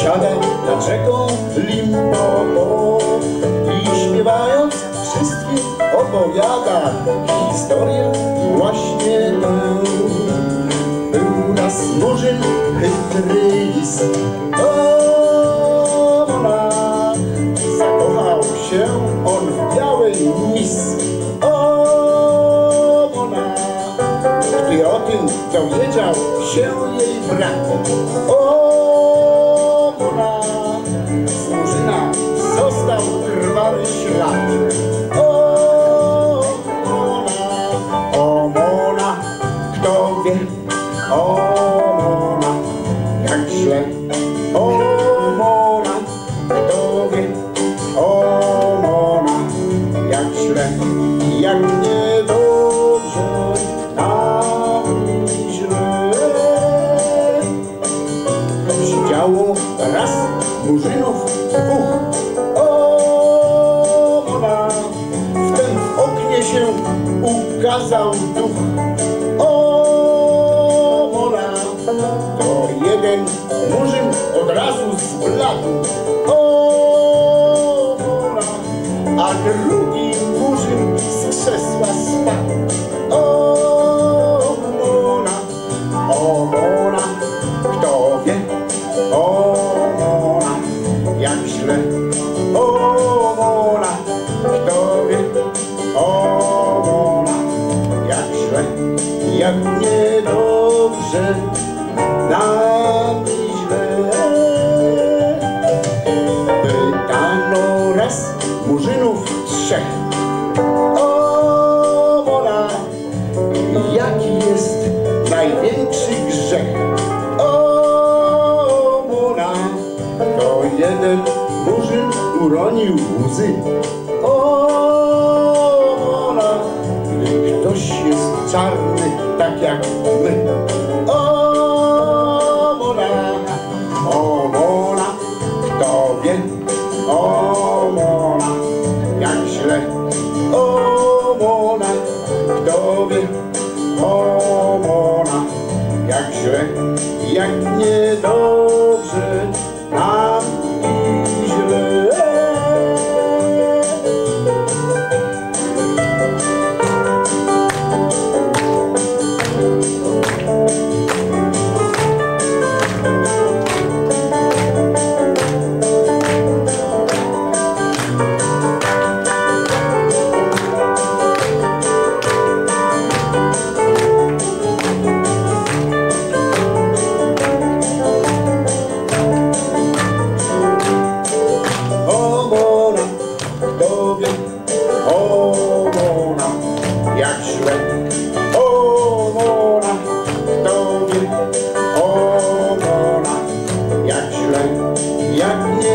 siada nad rzeką Limpopo i śpiewając wszystkim opowiada historię właśnie tę. Był raz murzyn chytry lis, zakochał się on w białej mis. Gdy o tym dowiedział się jej brat, z murzyna został krwawy ślad. O Mona, kto wie, o Mona, jak źle. O Mona, kto wie, o Mona, jak źle, jak niedobrze nam źle. Siedziało raz murzynów dwóch. O Mona, wtem w oknie się ukazał duch. O Mona, to jeden murzyn od razu zbladł. O Mona, a drugi murzyn z krzesła spadł. O Mona, kto wie, o Mona, jak źle. O Mona, kto wie, o Mona, jak źle, jak niedobrze nam źle. Pytano raz murzynów trzech. O Mona, jaki jest największy grzech? O Mona, to jeden murzyn uronił łzy. O Mona, gdy ktoś jest czarny tak jak my. O Mona, kto wie, o Mona, jak źle. O Mona, kto wie, o Mona, jak źle, jak niedobrze nam i źle. Jak